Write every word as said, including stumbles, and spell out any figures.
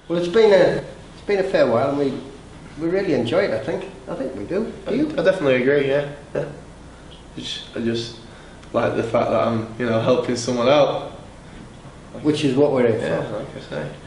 Well, it's been a it's been a fair while, and we we really enjoy it. I think I think we do. Do you? I, I definitely agree. Yeah. yeah. Just, I just like the fact that I'm, you know, helping someone out. Which is what we're here Yeah, for. like I say.